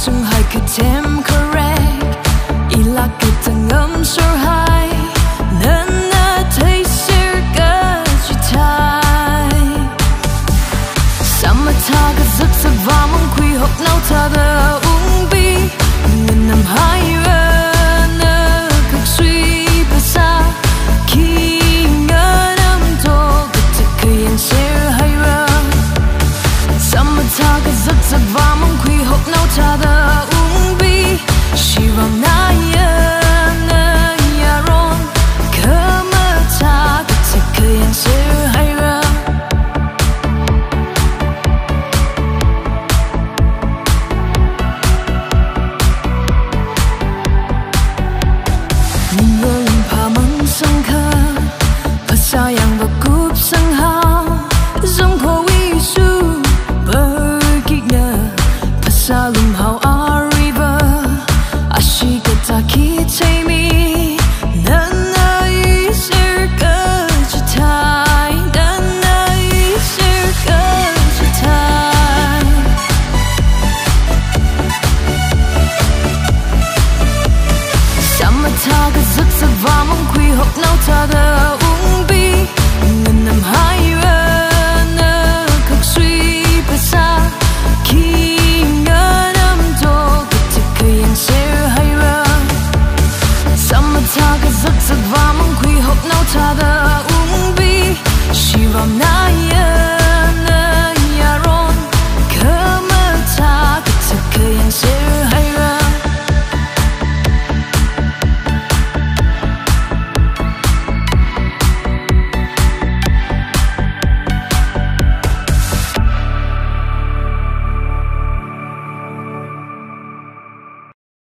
chẳng hay cứ thêm correct ý là cứ từng ngâm sâu hai nên đã thấy sẽ có chỉ thay sao mà ta cứ giấc giấc và mong quy học nào ta đã uống bi nên nằm hai bên cực suy và xa khi ngỡ năm thôi cứ thật cứ yên sẽ hay ra sao mà ta cứ giấc giấc và mong quy học nào ta đã uống bi chỉ vòng nai sayang berkup senghau Dòng khổ uy su bergigna Pasalum hau a river Ashi kata kita mi Nana isir kejutai Nana isir kejutai Sama ta ke giấc giấc và mong quy học nào ta đã uống bi